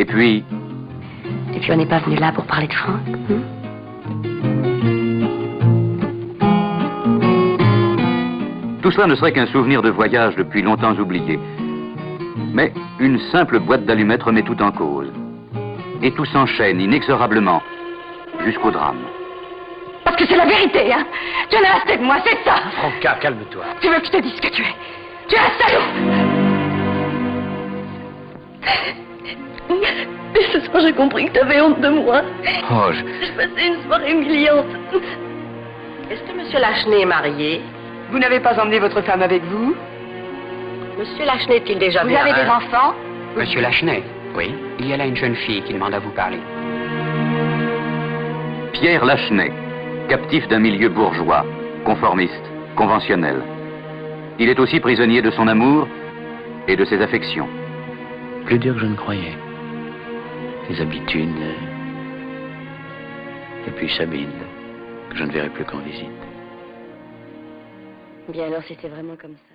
Et puis on n'est pas venu là pour parler de Franck. Tout cela ne serait qu'un souvenir de voyage depuis longtemps oublié. Mais une simple boîte d'allumettes remet tout en cause. Et tout s'enchaîne inexorablement jusqu'au drame. Parce que c'est la vérité, hein. Tu en as assez de moi, c'est ça. Franca, calme-toi. Tu veux que je te dise ce que tu es? Tu es un salaud. Mais ce soir, j'ai compris que tu avais honte de moi. Oh, J'ai passé une soirée humiliante. Est-ce que Monsieur Lachenay est marié? Vous n'avez pas emmené votre femme avec vous? Monsieur Lachenay est-il déjà Vous avez des enfants? Monsieur Lachenay, oui. Il y a là une jeune fille qui demande à vous parler. Pierre Lachenay, captif d'un milieu bourgeois, conformiste, conventionnel. Il est aussi prisonnier de son amour et de ses affections. Plus dur que je ne croyais. Les habitudes. Et puis Sabine, que je ne verrai plus qu'en visite. Bien alors, c'était vraiment comme ça.